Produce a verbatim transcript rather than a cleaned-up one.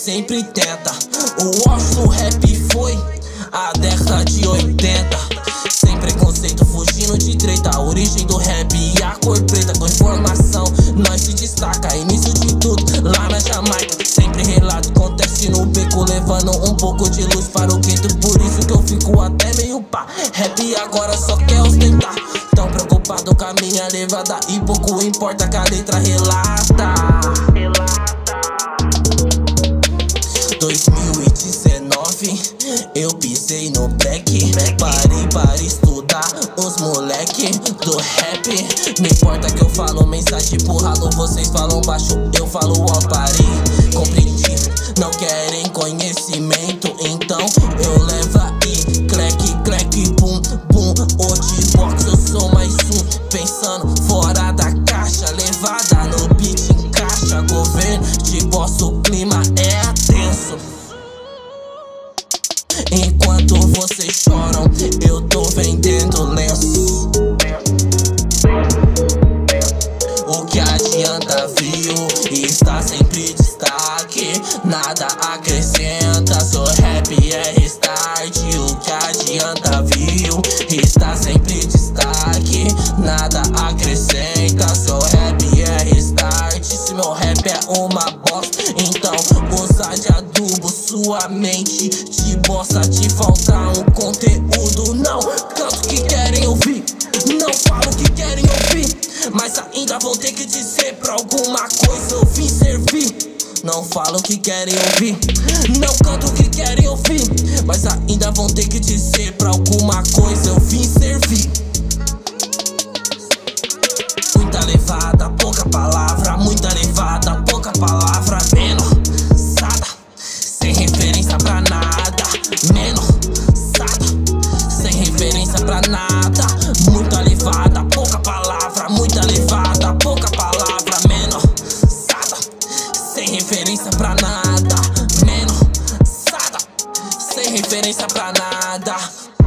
sempre tenta. O auge do rap foi a década de oitenta. Sem preconceito, fugindo de treta. A origem do rap e a cor preta. Com informação, nós se destaca. Início de tudo, lá na Jamaica. Sempre relato, acontece no beco, levando um pouco de luz para o gueto. Por isso que eu fico até meio pá. Rap agora só quer ostentar. Tão preocupado com a minha levada e pouco importa que a letra relata. dois mil e dezenove, eu pisei no black. Parei para estudar os moleque do rap. Não importa que eu falo mensagem pro ralo, vocês falam baixo, eu falo alto. Parei, compreendi, não querem conhecimento, então eu levo aí. Crack, crack, bum, bum. O de box eu sou mais um, pensando fora da caixa. Levada no beat encaixa, governo de boss, o clima é tenso. Enquanto vocês choram, eu tô vendendo lenço. O que adianta, viu? Está sempre destaque, nada acrescenta. Seu rap é restart. O que adianta, viu? Está sempre destaque, nada acrescenta. Seu rap é restart. Se meu rap é uma bosta, então usa de adubo sua mente. De bosta te falta um conteúdo. Não canto o que querem ouvir, não falo o que querem ouvir, mas ainda vão ter que dizer pra alguma coisa eu vim servir. Não falo o que querem ouvir, não canto o que querem ouvir, mas ainda vão ter que dizer pra alguma coisa eu vim servir. Muita levada, pouca palavra. Muita levada, pouca palavra. Menosada, sem referência pra nada. Menosada, sem referência pra nada. Muita levada, pouca palavra. Muita levada, pouca palavra. Menosada, sem referência pra nada. Menosada, sem referência pra nada.